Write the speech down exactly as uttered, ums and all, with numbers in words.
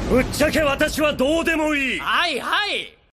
ぶっちゃけ私はどうでもいい。 はいはい。